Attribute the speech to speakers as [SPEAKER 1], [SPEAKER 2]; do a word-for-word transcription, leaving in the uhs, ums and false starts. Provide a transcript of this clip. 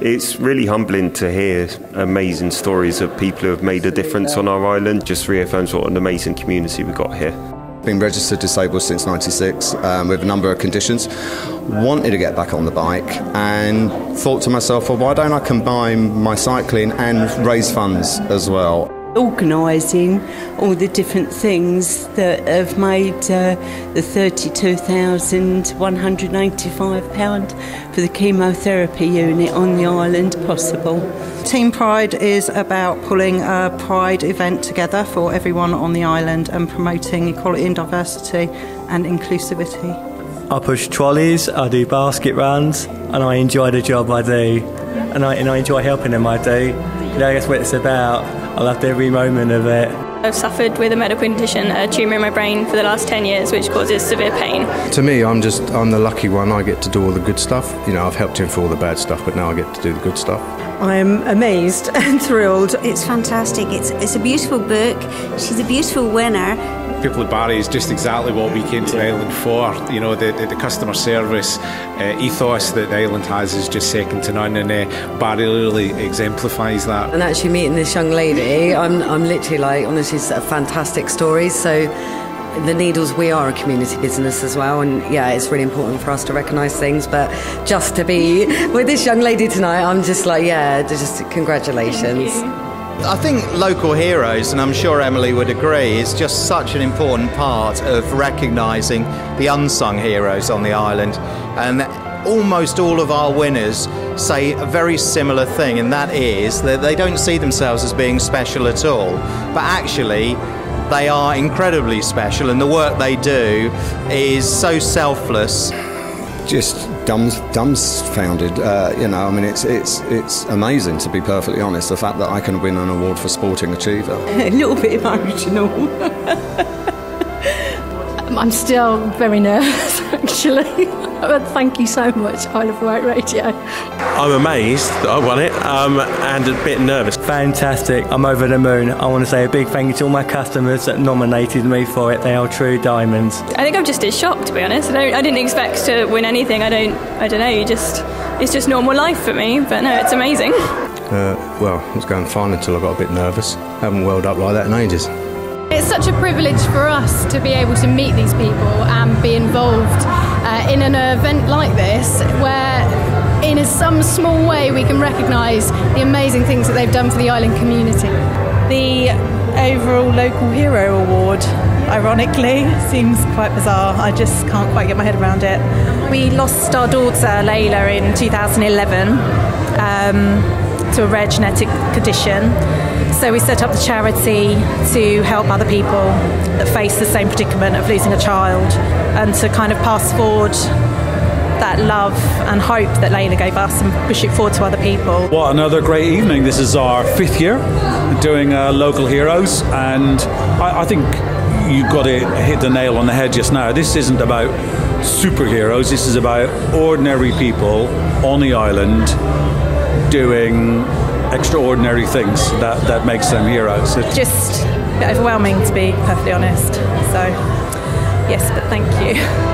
[SPEAKER 1] It's really humbling to hear amazing stories of people who have made a difference on our island. Just reaffirms what an amazing community we've got here.
[SPEAKER 2] Been registered disabled since ninety-six um, with a number of conditions. Wanted to get back on the bike and thought to myself, well, why don't I combine my cycling and raise funds as well?
[SPEAKER 3] Organising all the different things that have made uh, the thirty-two thousand one hundred ninety-five pounds for the chemotherapy unit on the island possible.
[SPEAKER 4] Team Pride is about pulling a pride event together for everyone on the island and promoting equality and diversity and inclusivity.
[SPEAKER 5] I push trolleys, I do basket runs, and I enjoy the job I do, and I, and I enjoy helping them I do. You know, that's what it's about. I loved every moment of it.
[SPEAKER 6] I've suffered with a medical condition, a tumour in my brain, for the last ten years, which causes severe pain.
[SPEAKER 7] To me, I'm just, I'm the lucky one. I get to do all the good stuff. You know, I've helped him for all the bad stuff, but now I get to do the good stuff.
[SPEAKER 4] I'm amazed and thrilled.
[SPEAKER 8] It's fantastic. It's, it's a beautiful book. She's a beautiful winner.
[SPEAKER 9] People at Barry is just exactly what we came to the island for. You know, the, the, the customer service uh, ethos that the island has is just second to none, and uh, Barry really exemplifies that.
[SPEAKER 10] And actually meeting this young lady, I'm, I'm literally like, honestly, it's a fantastic story. So the Needles, we are a community business as well, and yeah, it's really important for us to recognise things, but just to be with this young lady tonight, I'm just like, yeah, just congratulations.
[SPEAKER 11] I think local heroes, and I'm sure Emily would agree, is just such an important part of recognising the unsung heroes on the island. And almost all of our winners say a very similar thing, and that is that they don't see themselves as being special at all, but actually they are incredibly special, and the work they do is so selfless.
[SPEAKER 2] Just dumbs, dumbfounded, uh, you know, I mean, it's, it's, it's amazing, to be perfectly honest, the fact that I can win an award for Sporting Achiever.
[SPEAKER 3] A little bit emotional.
[SPEAKER 12] I'm still very nervous, actually. But thank you so much, I love Wight Radio.
[SPEAKER 13] I'm amazed that I won it, um, and a bit nervous.
[SPEAKER 5] Fantastic, I'm over the moon. I want to say a big thank you to all my customers that nominated me for it. They are true diamonds.
[SPEAKER 6] I think I'm just as shocked, to be honest. I, don't, I didn't expect to win anything. I don't, I don't know, you just, it's just normal life for me, but no, it's amazing.
[SPEAKER 7] Uh, well, it was going fine until I got a bit nervous. I haven't welled up like that in ages.
[SPEAKER 12] It's such a privilege for us to be able to meet these people and be involved uh, in an event like this, where in a, some small way we can recognise the amazing things that they've done for the island community.
[SPEAKER 4] The overall local hero award, ironically, seems quite bizarre. I just can't quite get my head around it. We lost our daughter Layla in two thousand eleven um, to a rare genetic condition. So we set up the charity to help other people that face the same predicament of losing a child, and to kind of pass forward that love and hope that Layla gave us and push it forward to other people.
[SPEAKER 14] What another great evening. This is our fifth year doing uh, Local Heroes, and I, I think you got to hit the nail on the head just now. This isn't about superheroes, this is about ordinary people on the island doing extraordinary things that, that makes them heroes. It's
[SPEAKER 4] just a bit overwhelming, to be perfectly honest. So, yes, but thank you.